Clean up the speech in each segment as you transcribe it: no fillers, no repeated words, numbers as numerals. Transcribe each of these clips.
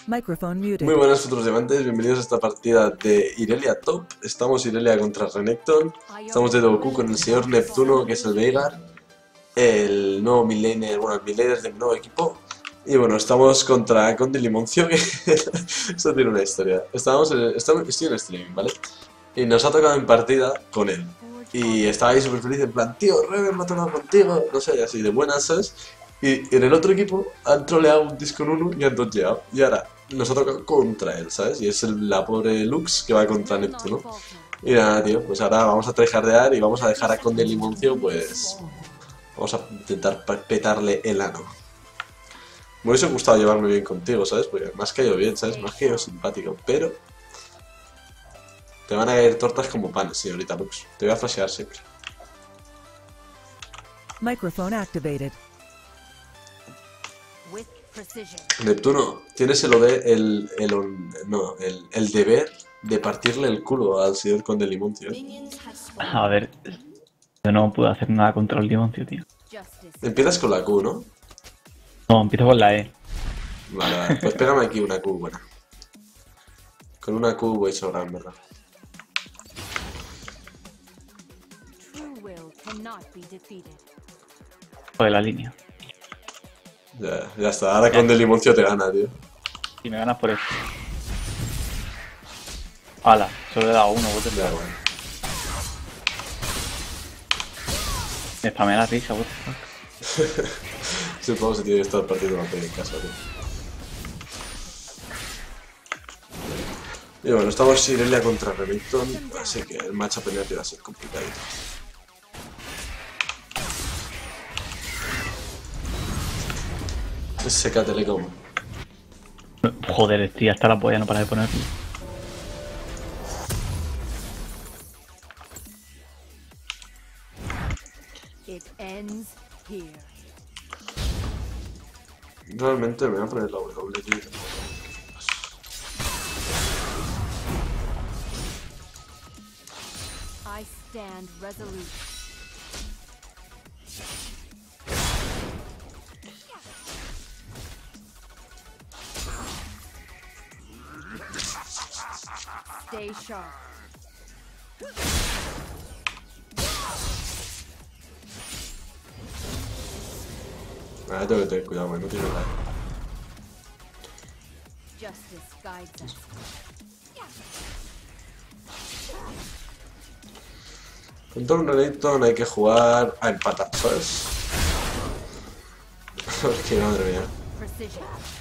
Microphone muted. Muy buenas futuros diamantes, bienvenidos a esta partida de Irelia Top. Estamos Irelia contra Renekton. Estamos de Goku con el señor Neptuno, que es el Veigar, el nuevo midlaner, bueno, el midlaner del nuevo equipo. Y bueno, estamos contra Conde Limoncio, que eso tiene una historia. Estoy en streaming, ¿vale? Y nos ha tocado en partida con él. Y estaba ahí súper feliz, en plan, tío, Reven me ha tocado contigo, no sé, así de buenas, ¿sabes? Y en el otro equipo han troleado un disco en uno y han dodgeado. Y ahora nos ha tocado contra él, ¿sabes? Y es la pobre Lux que va contra Neptuno. Y nada, tío, pues ahora vamos a tryhardear y vamos a dejar a Conde Limoncio, pues... Vamos a intentar petarle el ano. Me hubiese gustado llevarme bien contigo, ¿sabes? Porque me has caído bien, ¿sabes? Me has caído simpático, pero... Te van a caer tortas como panes, señorita Lux. Te voy a flashear siempre. Microphone activated. Neptuno, tienes el deber de partirle el culo al señor Conde Limoncio. A ver, yo no puedo hacer nada contra el Limoncio, tío. Empiezas con la Q, ¿no? No, empiezo con la E. Vale, vale. Pues pégame aquí una Q buena. Con una Q voy sobrado, en verdad. Joder, la línea. Ya está, ahora Conde Limoncio te gana, tío. Y me ganas por eso. Hala, solo he dado uno, bote. Ya, bueno. Me spamea la risa, what the fuck. Supongo que se tiene que estar partiendo la peli en casa, tío. Y bueno, estamos Irelia contra Renekton, así que el matchup en el va a ser complicadito. Ese Telecom. Joder, tío, hasta la polla no para de ponerlo. Realmente me voy a poner la W, tío. I stand resolute. Stay sharp. Tengo que tener cuidado, no tiene nada. Justice guides us. Contra un Renekton hay que jugar a empatar, ¿sabes? Porque madre mía. Precision.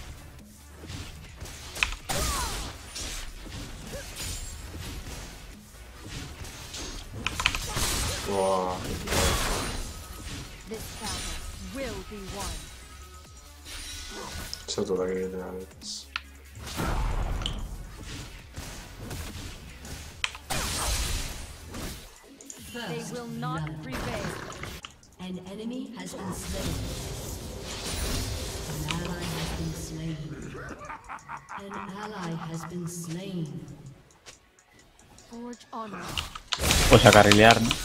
Wow. This battle will be won. Ese otro ataque que te da veces. They will not prevail. An enemy has been slain. An ally has been slain. An ally has been slain. Forge onward. Pues a carrilear, ¿no?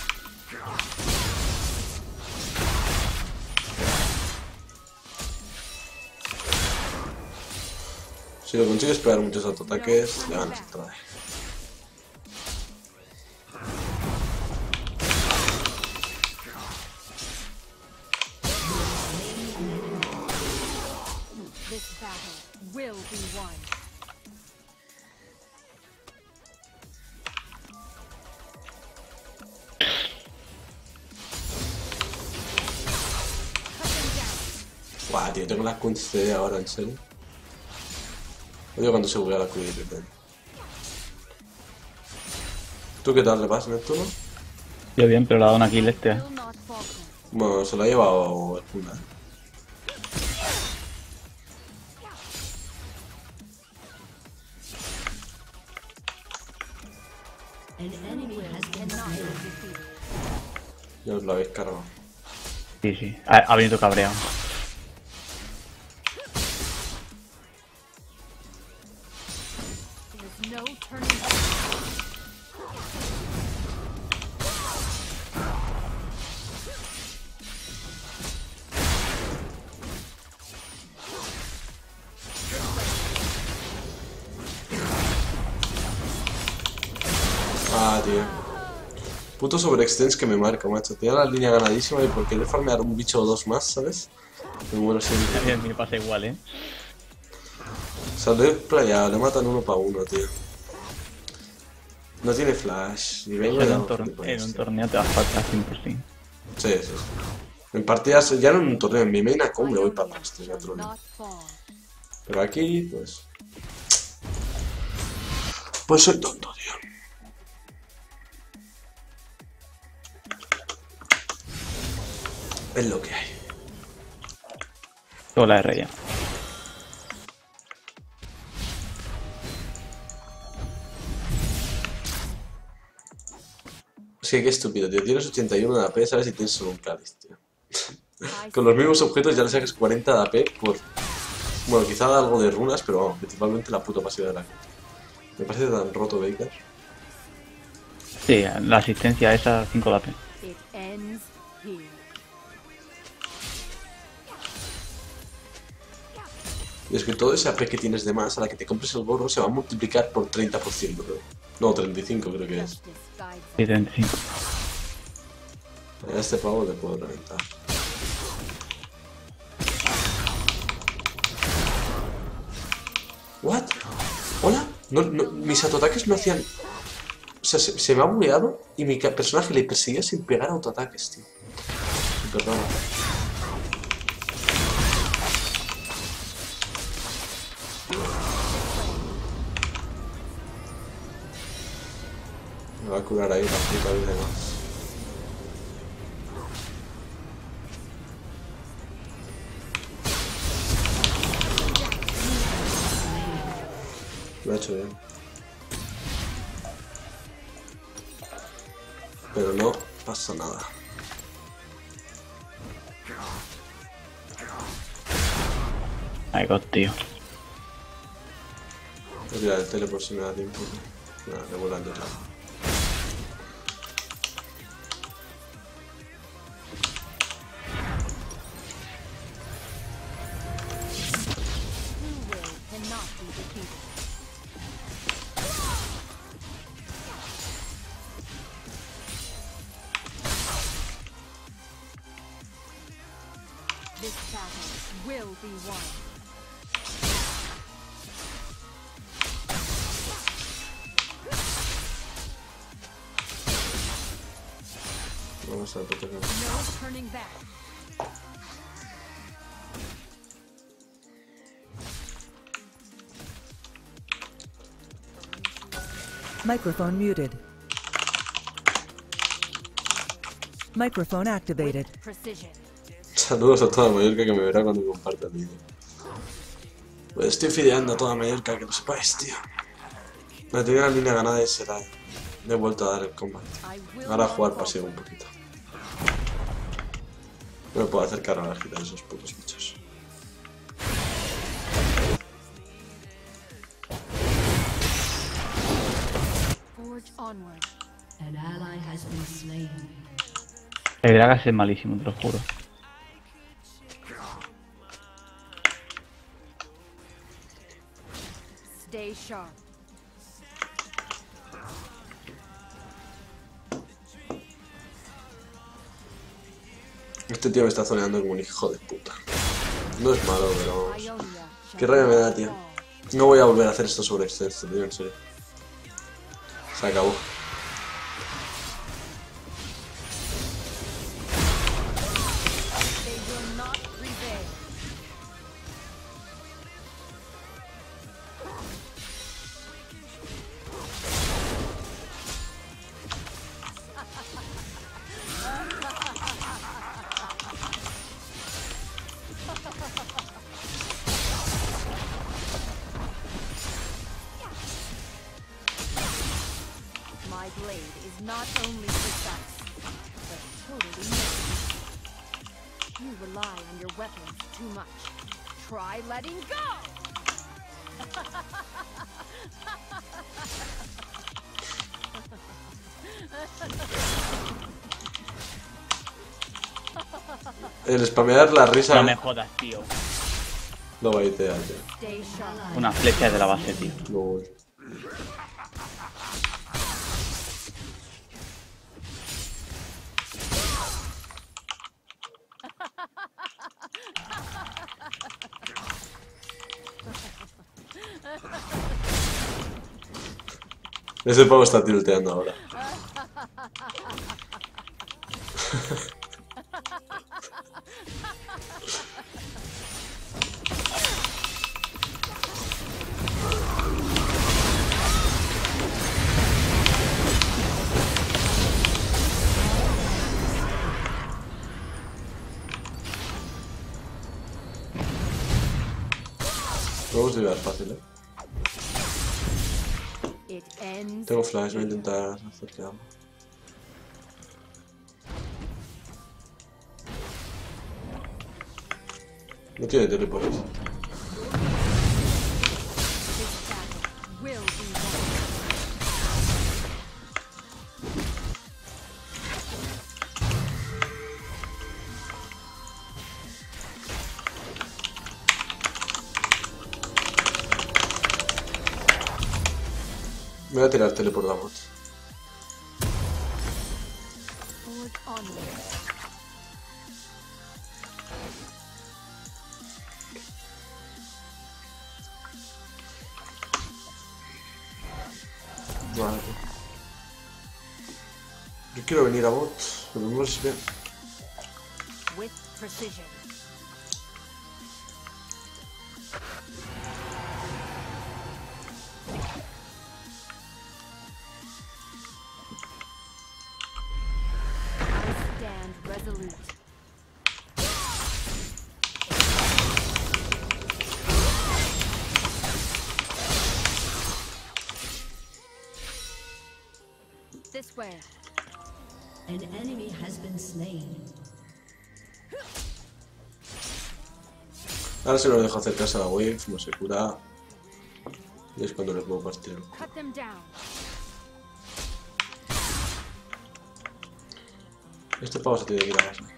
Si lo consigues pegar muchos autoataques, le ganas otra vez. This battle will be won. Guau, tío, tengo la Q en CD ahora, en serio. Odio cuando se buguea la Q de repente. ¿Tú qué tal le vas, Neptuno? Yo bien, pero le ha dado una kill este. Will not falter. Bueno, se lo ha llevado el Puna. An enemy has been Cannot slain. be defeated. Ya os lo habéis cargado. Sí, sí. Ha venido cabreado. There's no turning back. Ya, tío. Puto sobreextens que me marca, macho. Tiene la línea ganadísima y por querer farmear un bicho o dos más, ¿sabes? Me muero siempre. A mí me pasa igual, ¿eh? O sea, le he playado, le matan uno para uno, tío. No tiene flash. Y vengo En un torneo te va a faltar 100%. Sí, sí, sí. En partidas, ya no en un torneo, en mi main a combo le voy para atrás, tío, otro Not fall. Pero aquí, pues... Pues soy tonto, tío. Es lo que hay. Toda la R ya. Es que qué estúpido, tío. Tienes 81 de AP, ¿sabes? Y tienes solo un cáliz, tío. I Con los mismos objetos ya le sacas 40 de AP por... Bueno, quizá algo de runas, pero vamos, principalmente la puta pasiva de la gente. Me parece tan roto Baker. Sí, la asistencia esa 5 de AP. It ends here. Y es que todo ese AP que tienes de más, a la que te compres el gorro, se va a multiplicar por 30%, creo. No, 35 creo que es. Justice guides Sí, 35. A este pavo le puedo reventar. ¿What? ¿Hola? Mis autoataques no hacían... O sea, se me ha bugueado y mi personaje le perseguía sin pegar autoataques, tío. Súper raro. Me va a curar ahí la puta vida más. Lo ha hecho bien. Pero no pasa nada. Ay, God, tío. Voy a tirar el tele por si me da tiempo. Nada, me vuelan de lado. true will cannot be defeated. This battle will be won. Vamos a proteger. No turning back. Microphone muted. Microphone activated. With precision. Saludos a toda Mallorca que me verá cuando comparta el vídeo. Pues estoy fideando a toda Mallorca, que lo sepáis, tío. Me tenía la línea ganada y se la he vuelto a dar el combate. I will Ahora a not jugar falter. pasivo un poquito. No me puedo acercar a la gita de esos putos bichos. Forge onward. An ally has been slain. El Gragas es malísimo, te lo juro. Stay sharp. Este tío me está zoneando como un hijo de puta. No es malo, pero... Ionia Qué shall rabia me da, not tío. fall. No voy a volver a hacer esto sobre extenso, tío, en serio. Se acabó. They will not prevail. My blade is not only precise, but totally missing. You rely on your weapons too much. Try letting go! El spamear la risa No me jodas, tío. lo baitea, tío. Stay sharp. Una flecha de la base, tío. Lol. Ese pavo está tilteando ahora. Vamos a llegar fácil, It ends. Tengo flash, voy a intentar hacer que hago. No tiene teleport. This battle will be won. Me voy a tirar teleport a bot. Forward onward. Vale. Yo quiero venir a bot, pero no sé bien. With precision. I stand resolute. This way. An enemy has been slain. Ahora se lo dejo acercarse a la wave, no se cura. Y es cuando le puedo partir. Cut them down. Este pavo se tiene que ir a base.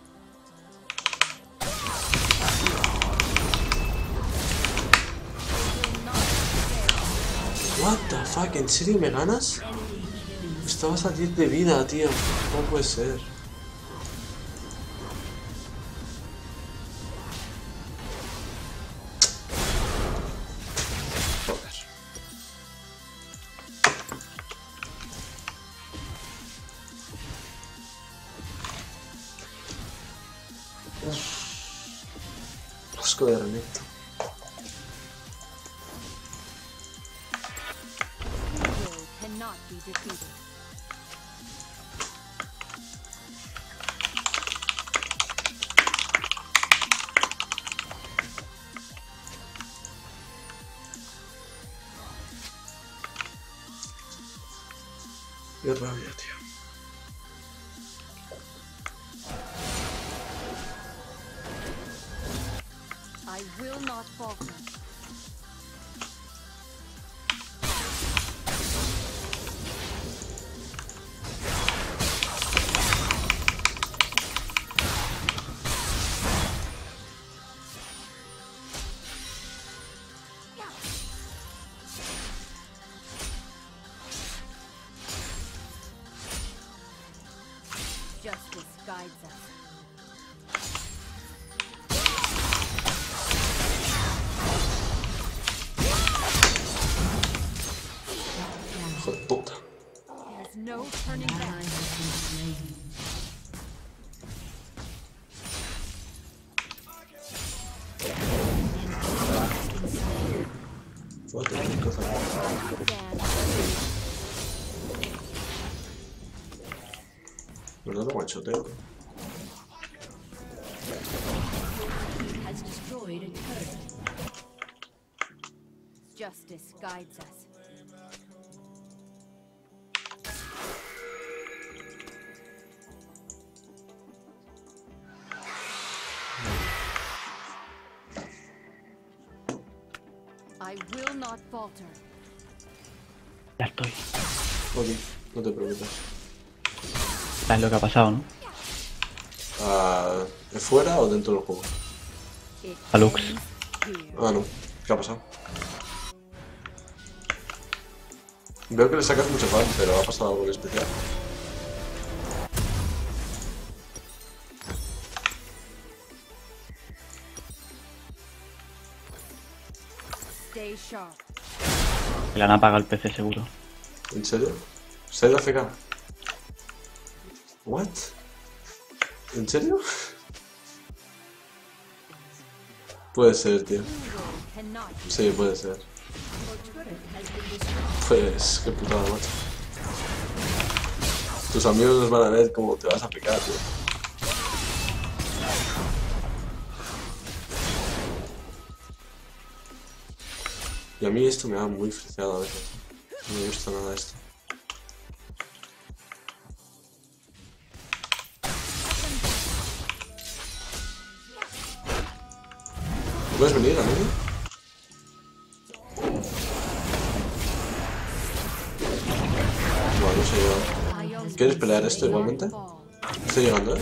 What the fuck, ¿en serio me ganas? Estabas a 10 de vida, tío. No puede ser. Joder. Asco de Renekton. Will cannot be defeated. Qué rabia, tío. I will not falter. Justice guides us. Hijo de puta. There's no turning Ally back. has been slain. What the fuck? Stand ¿Verdad? Lo guanchoteo. Has destroyed a turret. Justice guides us. I will not falter. Ya estoy. Ok, no te preocupes. ¿Sabes lo que ha pasado, no? Ah, ¿de fuera o dentro del juego? It Alux. ends here. Ah, no. ¿Qué ha pasado? Veo que le sacas mucho fan, pero ha pasado algo especial. Stay sharp. Que le han apagado el PC seguro. ¿En serio? ¿Se ha ido AFK? ¿What? ¿En serio? Puede ser, tío. Cannot be. Sí, puede ser. Pues, qué putada, macho. Tus amigos nos van a ver cómo te vas a picar, tío. Y a mí esto me da muy friseado a veces. No me gusta nada esto. ¿Puedes venir, amigo? Bueno, no sé yo. ¿Quieres pelear esto igualmente? Estoy llegando,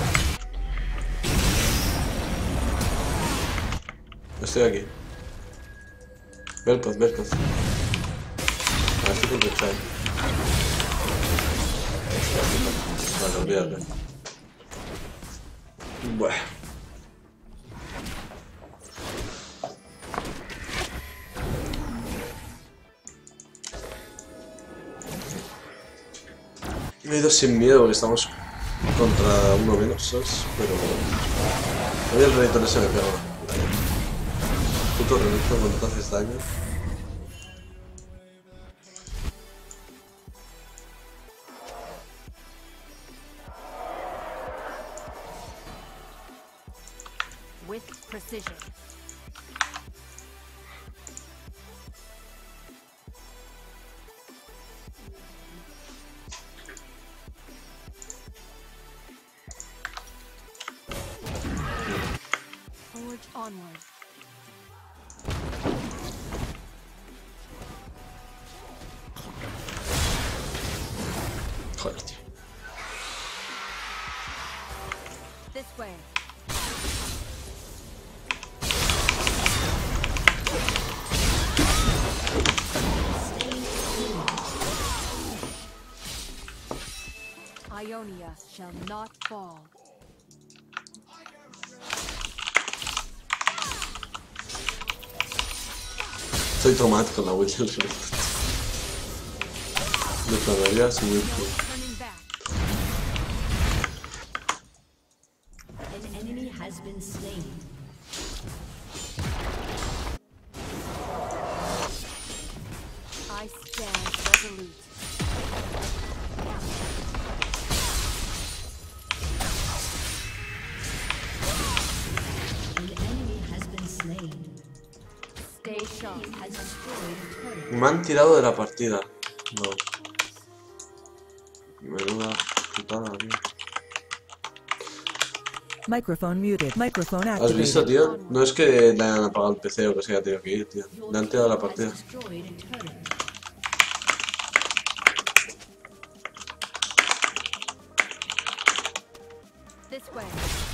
Estoy aquí. Velkoz. A ver si te enganchar. Vale, olvídate. Bueno. Me he ido sin miedo porque estamos contra uno menos, ¿sabes? Pero... hoy el Renekton ese me pega. Puto Renekton cuando te haces daño. With precision. Forge onward. Joder, tío. This way. Ionia shall not fall. Estoy traumático con la Witch del Renekton. Me planaría así muy cool. Turning back. An enemy has been slain. I stand resolute. An enemy has been slain. Stay sharp. Has destroyed a turret. Me han tirado de la partida. No. Menuda putada, tío. Microphone muted. Microphone ¿Has visto, activated. tío? No es que le hayan apagado el PC o que se haya tenido que ir, tío. Le han tirado de la partida. Has destroyed a turret. This way.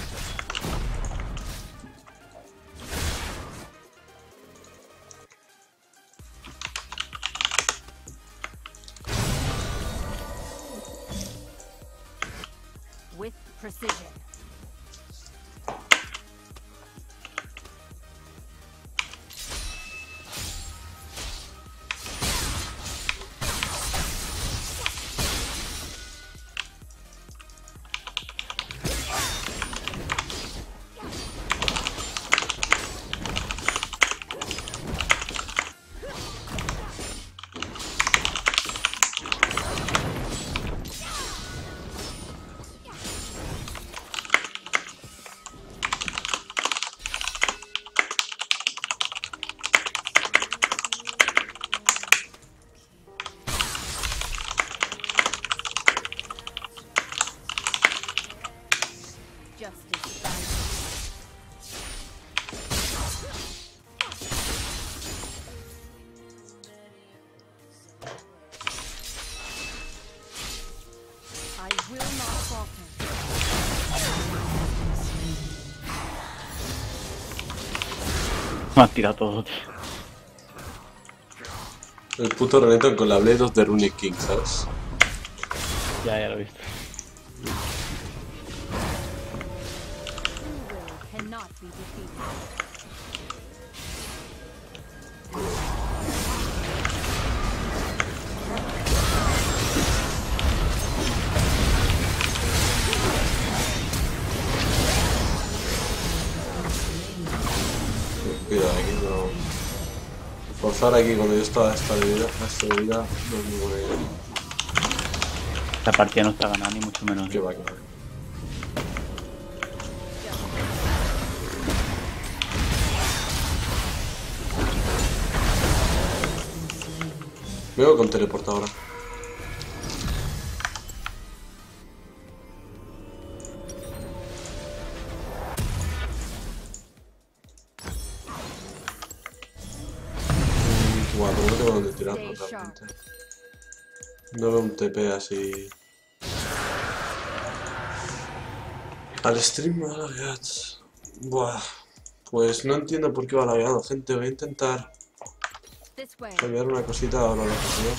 With precision. Justice dies. I will not falter. Me han tirado todo, tío. El puto Renekton con la Blade of the Runic King, ¿sabes? Ya lo he visto. True will cannot be defeated. forzar aquí cuando yo estaba a esta de vida no es muy buena idea. La partida no está ganada, ni mucho menos. Que va, que va. Me voy con teleporta ahora. Guau, pero no tengo dónde tirarlo realmente. No veo un TP así. Al stream me ha lagueado. Buah. Pues no entiendo por qué va lagueado, gente. Voy a intentar This way. cambiar una cosita ahora lo que sea.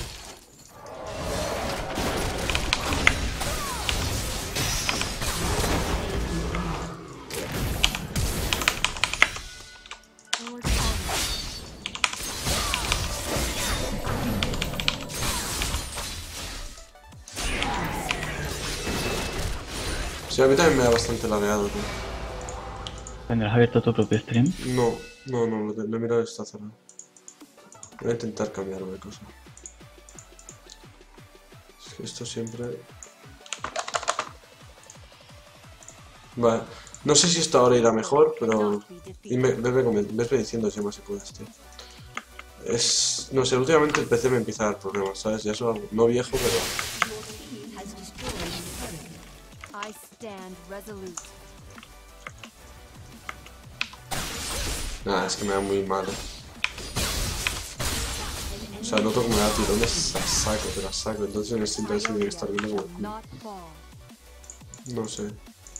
Forward onward. Sí, a mí también me da bastante lagueado, tío. ¿Tendrás abierto tu propio stream? No, lo he mirado y está cerrado. Voy a intentar cambiar una cosa. Es que esto siempre... Vale, no sé si esto ahora irá mejor, pero... Vesme diciendo si más se puede, tío. No sé, últimamente el PC me empieza a dar problemas, ¿sabes? Ya es algo no viejo, pero... Has destroyed a turret. I stand resolute. Nada, es que me da muy mal, O sea, noto que me da tirones a saco, pero a saco. Entonces en este interés tiene que estar viendo como el culo. Not fall. No sé.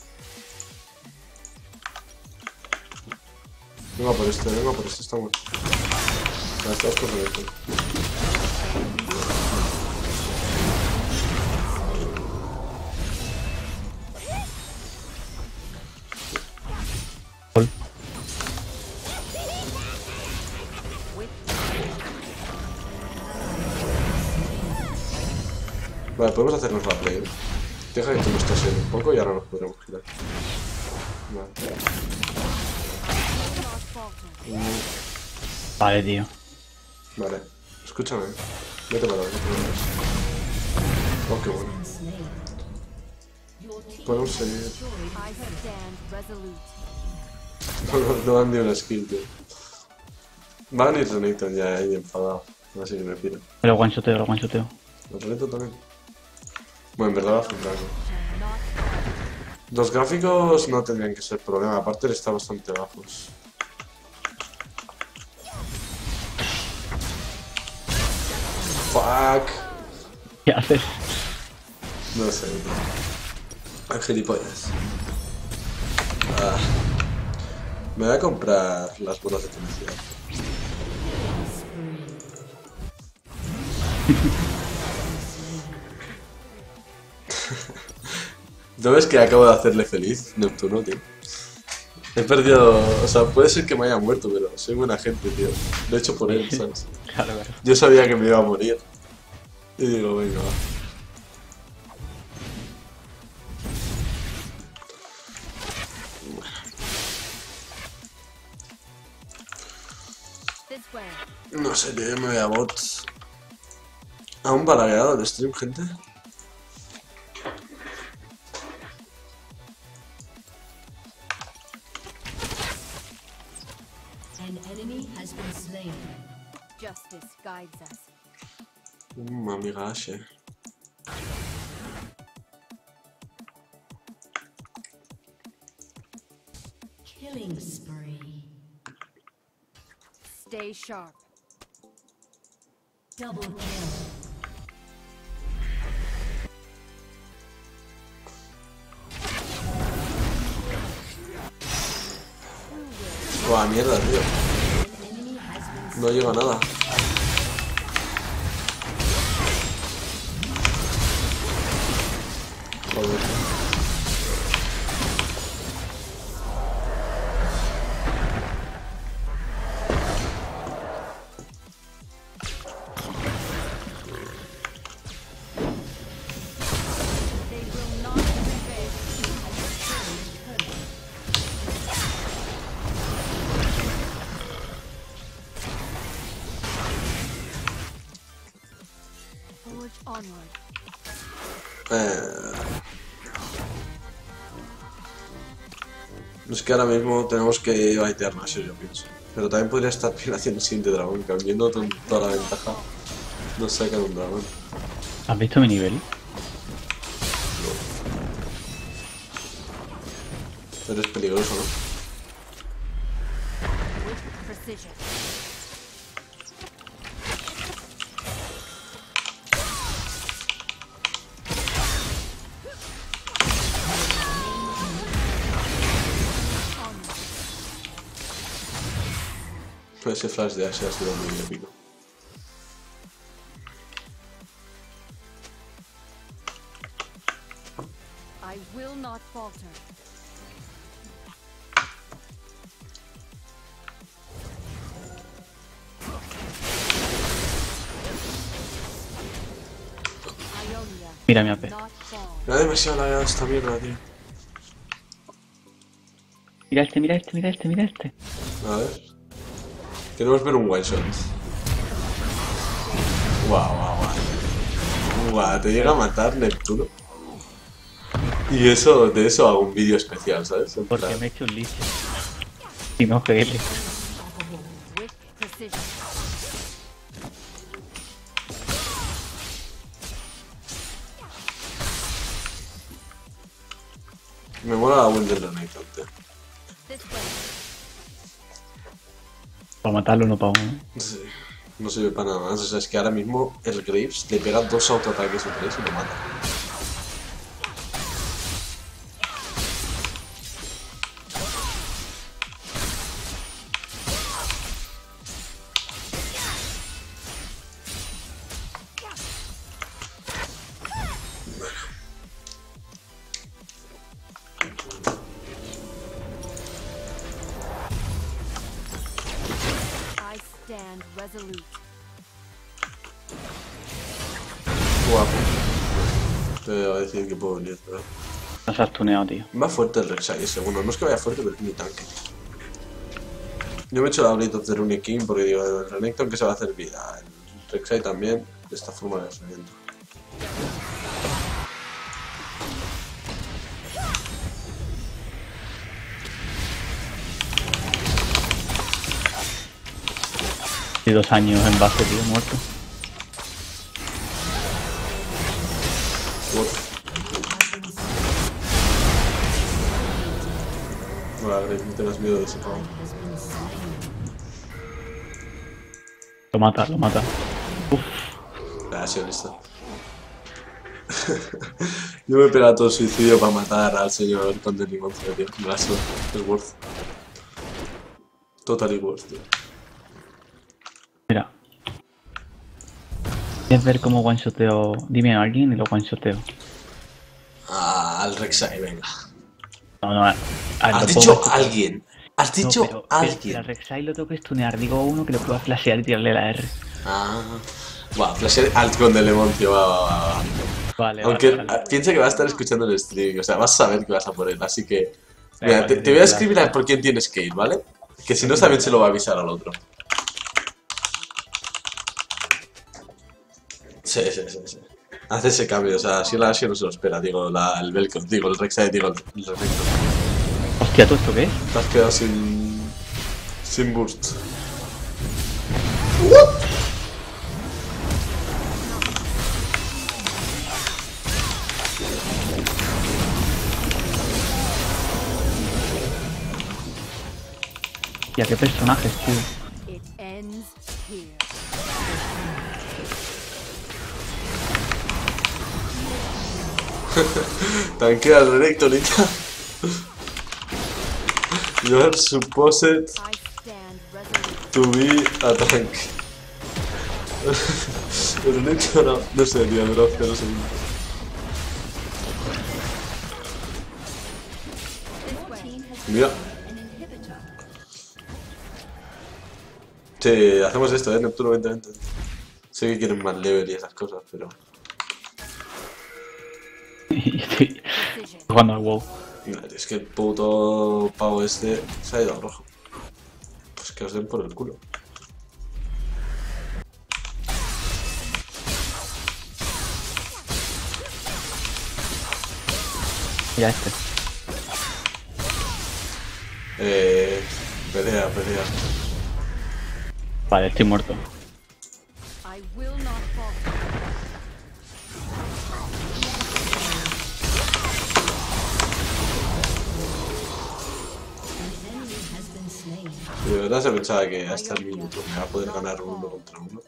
Venga por este, estamos. Ya estamos con esto. Vale, podemos hacernos la play. Deja que tú me estés un poco y ahora nos podremos girar. Vale. Not falter. Vale, tío. Vale. Escúchame. Vete para atrás. Oh, qué bueno. Slain. Your team Podemos seguir. destroyed I stand resolute. No dan ni una skill, tío. Va a venir Renekton ya ahí enfadado. Así que me piro. Lo one-shoteo, lo one-shoteo. ¿Los Renekton también? Bueno, en verdad va a filtrar. Not Los gráficos no tendrían que ser problema, aparte él está bastante bajos. Fuck. ¿Qué haces? No sé. Angelipollas. Ah. Me voy a comprar las bolas de tenacidad. ¿No ves que acabo de hacerle feliz, Neptuno, tío? He perdido... O sea, puede ser que me haya muerto, pero soy buena gente, tío. Lo he hecho por él, ¿sabes? Claro, claro. Yo sabía que me iba a morir. Y digo, venga, va. this way. No sé, tío, yo me voy a bots. ¿Aún balagueado el stream, gente? An enemy has been slain. Justice guides us. Amiga Ashe. Killing spree. Stay sharp. Double kill. Buah, mierda, tío. An enemy has been No llega a nada. Joder. They will not prevail. Forge onward. Es que ahora mismo tenemos que baitear Nashor, yo pienso. Pero también podría estar bien haciendo el siguiente dragón, cambiando toda la ventaja. Nos sacan un dragón. ¿Has visto mi nivel? Pero es peligroso, ¿no? With precision. Ese flash de Ashe ha sido muy épico. I will not falter. Ionia, Mira mi AP. not fall. Me da demasiado lagueado esta mierda, tío. Mira este, mira este, mira este, mira este. A ver. Queremos ver un one shot. Guau, te llega a matar Neptuno. Y eso, de eso hago un vídeo especial, ¿sabes? En Porque plan, me he hecho un listo. Y no GL. With precision. me mola la build del Renekton, tío. This way. Para matarlo no para uno. Sí, no sirve para nada más. O sea, es que ahora mismo el Graves le pega 2 autoataques o 3 y lo mata. I stand resolute. Guapo. Te voy a decir que puedo venir, pero... Nos has tuneado, tío. Va fuerte el Rek'Sai, segundo. No es que vaya fuerte, pero es mi tanque. Yo me he hecho la Blade of the Rune King porque digo, el Renekton que se va a hacer vida. El Rek'Sai también, de esta forma de lanzamiento. Y 2 años en base, tío, muerto. Hola, Greg, no tengas miedo de ese pavo. Lo mata, lo mata. Gracias, listo. Yo me he pegado todo el suicidio para matar al señor Conde Limoncio, tío. Gracias, es worth. Totally worth, tío. Mira. ¿Quieres ver cómo one-shoteo? Dime a alguien y lo one-shoteo. Ah, al Rek'Sai, venga. No, Has lo dicho puedo- alguien. Has dicho pero alguien. al Rek'Sai lo tengo que stunear. Digo uno que lo pueda flashear y tirarle la R. Ah. Buah, flasher al Conde Lemoncio, va. Vale, Aunque vale. piensa que va a estar escuchando el stream, o sea, vas a saber que vas a por él, así que... Da Mira, igual, te tío, voy a ya. escribir a por quién tienes que ir, ¿vale? Que si no también se lo va a avisar al otro. Sí. Hace ese cambio, o sea, si la Asia no se lo espera, digo, el Velcro, digo, el Rek'Sai, digo, el Renekton. Hostia, ¿todo esto qué es? Te has quedado sin burst. Ya, qué personajes, tío. It ends here. Tanquea el Renekton y ya. You are supposed I stand resolute. to be a tank. El Renekton no sé, tío, duró 0 segundos. Mira. Sí, hacemos esto, Neptuno, vente. Sé que quieren más level y esas cosas, pero... Y estoy Precision. jugando al WoW. Es que el puto pavo este se ha ido al rojo. Pues que os den por el culo. Ya este. Pelea. Vale, estoy muerto. I will not fall. An enemy has been slain. De verdad se pensaba que hasta el minuto me va a poder ganar uno contra uno.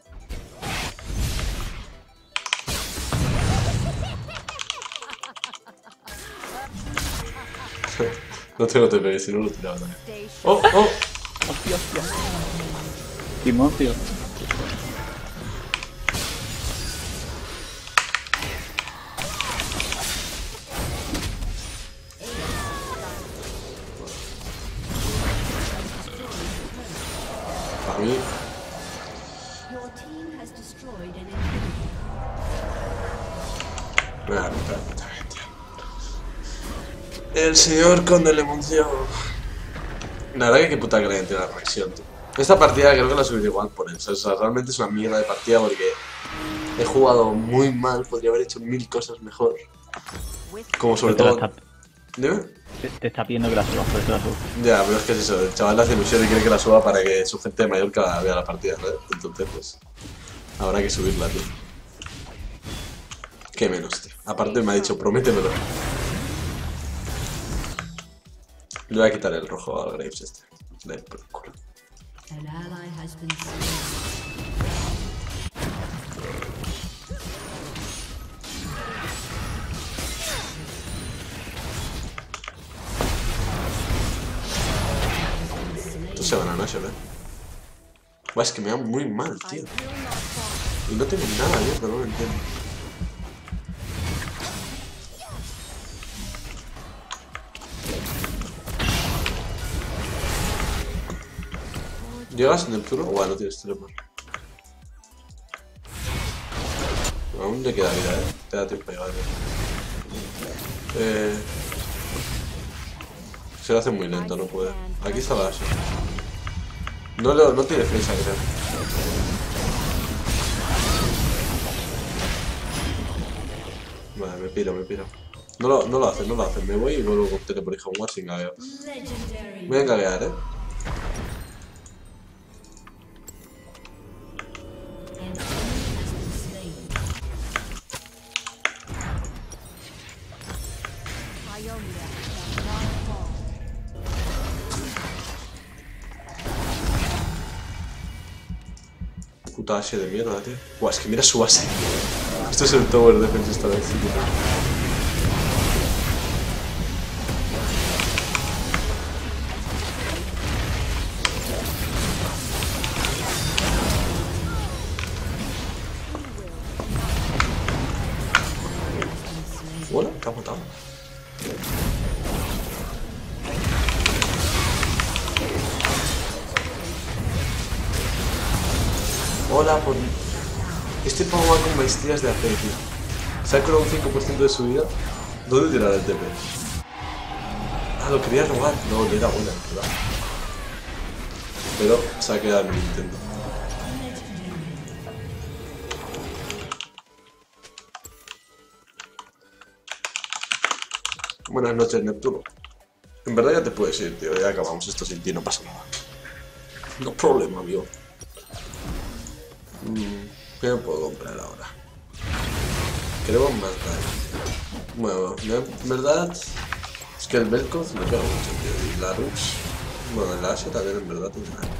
No tengo TP, si no lo tiraba también. Stay sharp. ¡Oh! Hostia. Timón, tío. A mí, Your team has destroyed an enemy. me va a matar completamente. El señor Conde le munció. La verdad que qué puta creen tiene la conexión, tío. Esta partida creo que la subiré igual por eso. O sea, realmente es una mierda de partida porque he jugado muy mal, podría haber hecho 1000 cosas mejor. Como sobre Te la todo... está- ¿Dime? te está pidiendo que la subas, por eso la subo. Ya, pero es que es eso, el chaval le hace ilusión y quiere que la suba para que su gente de Mallorca vea la partida, ¿sabes? Entonces, pues, habrá que subirla, tío. Qué menos, tío. Aparte me ha dicho, prométemelo. Le voy a quitar el rojo al Graves este. Le por el culo. An ally has been slain. Estos se van a Nashor, Buah, es que me da muy mal, I tío. will not fall. Y no tengo nada abierto, no lo entiendo. ¿Llegas, Neptuno? Buah, no tienes teleport. Aún le queda vida, Te da tiempo a llegar. Se lo hace muy lento, no puede. Aquí está la Ashe. No tiene defensa, creo. Vale, me piro. No lo hace. Me voy y vuelvo con teleport y Homeward sin gagueo. Legendary. Voy a gaguear, An enemy has been slain. Ionia shall not fall. Puta Ashe de mierda, tío. Buah, es que mira su base. Esto es el tower defense esta vez, tío. Hola, te ha matado. Hola, por... Este pavo va con maestrías de AP, tío. Se ha curado un 5% de su vida. ¿Dónde tirará el TP? Ah, lo quería robar. No, le era buena, ¿verdad? Pero se ha quedado en el Nintendo. Buenas noches, Neptuno. En verdad ya te puedes ir, tío. Ya acabamos esto sin ti, no pasa nada. No problema, amigo. ¿Qué me puedo comprar ahora? Queremos más daño. Bueno, en verdad es que el Vel'Koz me pega mucho, tío. Y la Rux, bueno, el Ashe también en verdad tiene daño.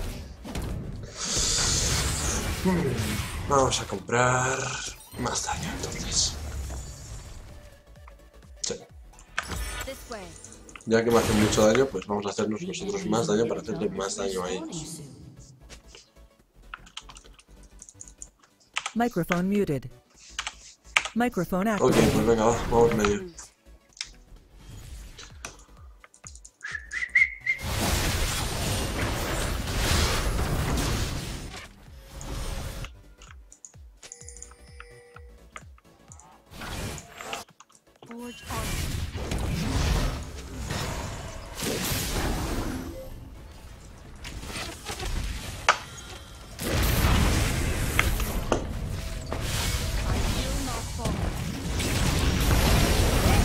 Vamos a comprar más daño entonces. Sí. This way. Ya que me hacen mucho daño, pues vamos a hacernos nosotros más daño para hacerle más daño a ellos. Microphone muted. Microphone Ok, activated. pues venga, vamos medio. Forge on. I will not fall.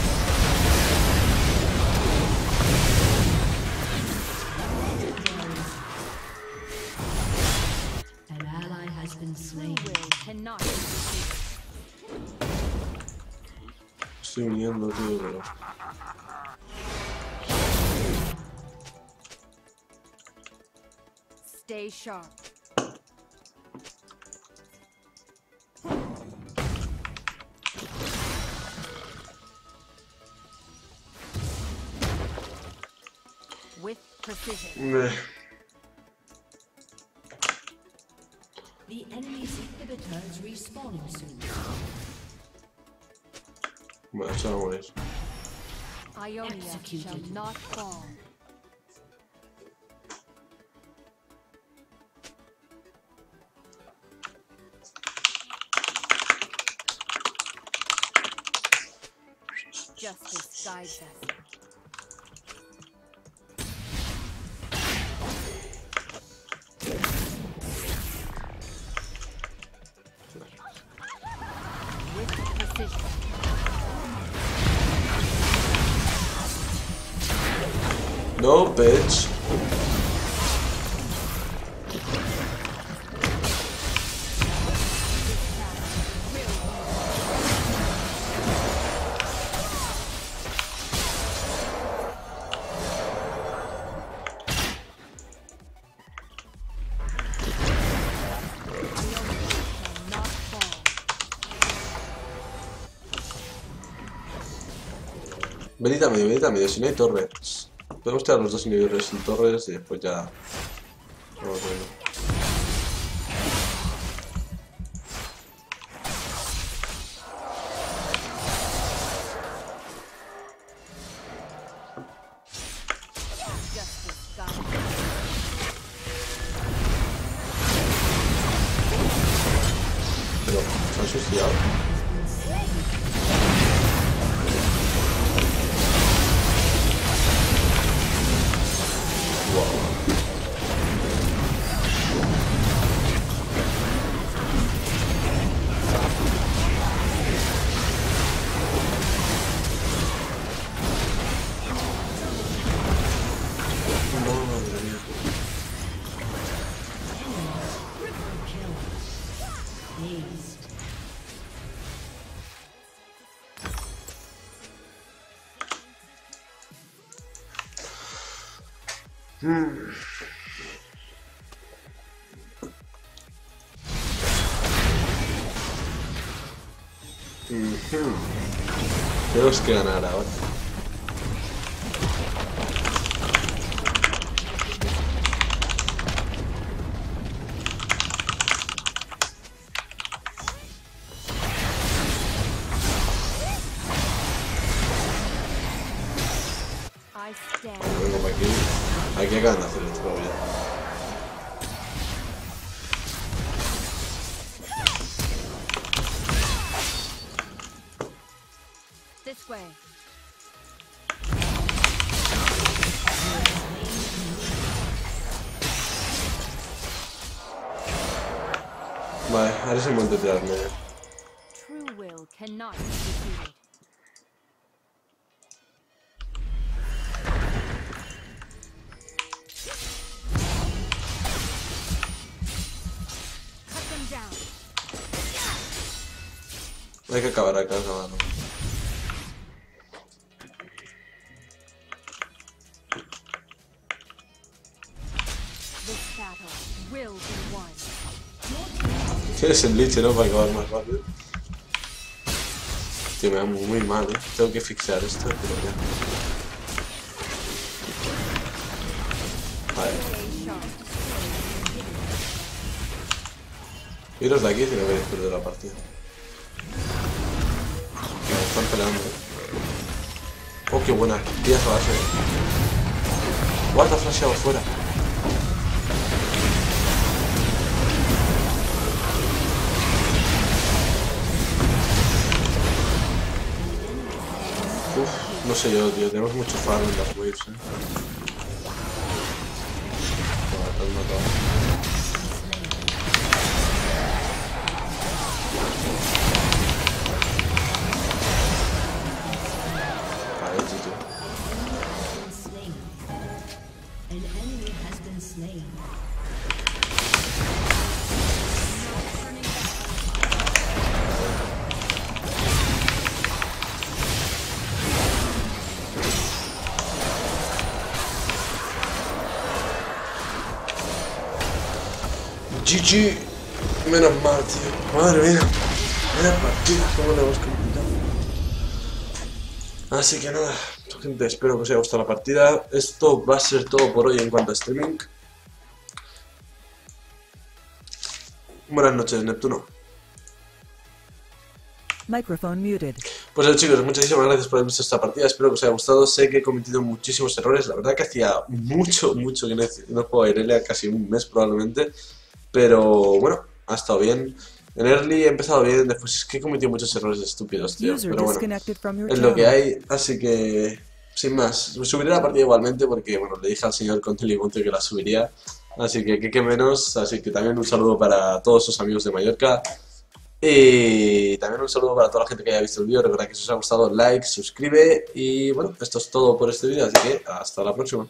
estoy uniendo, tío, pero... Stay sharp. With precision. The enemy's inhibitor is respawning soon. Bueno, se va a morir. Ionia Executed. shall not fall. Justice guides us. With precision. No, bitch. Not fall. Venid a medio, si no hay torres. Podemos tirar los dos inhibidores sin torres y después ya... Vamos viendo. Justice guides us. Pero, ¿se han suicidado? No, madre mía. Dazed. Tenemos que ganar ahora. I stand. Vengo para aquí. Aquí acaban de hacer esto, pero ya. This way. Vale, ahora es el momento de tirarme. True will cannot be defeated. Cut them down. Hay que acabar acá, acabar. This battle will be won. Tienes el liche, ¿no? Para acabar más rápido. Tío, me da muy mal, ¿eh? Tengo que fixear esto, pero ya. Vale. Stay sharp. Iros de aquí si no queréis perder la partida. Me están peleando, ¿eh? Oh, qué buena. Tía esa base. Guarda, flasheado fuera. Uf, no sé yo, tío. Tenemos mucho farm en las waves, ¿eh? Joder, te has matado. Vale, GG. Been slain. An enemy has been slain. GG. Menos mal, tío. Madre mía. Vaya partida, cómo le hemos complicado. Así que nada, gente, espero que os haya gustado la partida. Esto va a ser todo por hoy en cuanto a streaming. Buenas noches, Neptuno. Microphone muted. Pues chicos, muchísimas gracias por haber visto esta partida, espero que os haya gustado. Sé que he cometido muchísimos errores, la verdad que hacía mucho que no jugaba a Irelia, casi un mes probablemente. Pero bueno, ha estado bien. En early he empezado bien, después es que he cometido muchos errores estúpidos, tío. User Pero bueno, disconnected from your es lo que channel. hay, así que sin más. Subiré la partida igualmente porque, bueno, le dije al señor Contelimonte que la subiría. Así que menos, así que también un saludo para todos sus amigos de Mallorca. Y también un saludo para toda la gente que haya visto el vídeo. Recuerda que si os ha gustado, like, suscribe. Y bueno, esto es todo por este vídeo, así que hasta la próxima.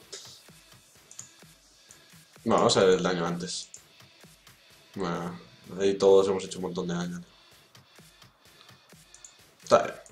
No, vamos a ver el daño antes. Bueno, ahí todos hemos hecho un montón de daño. Está bien.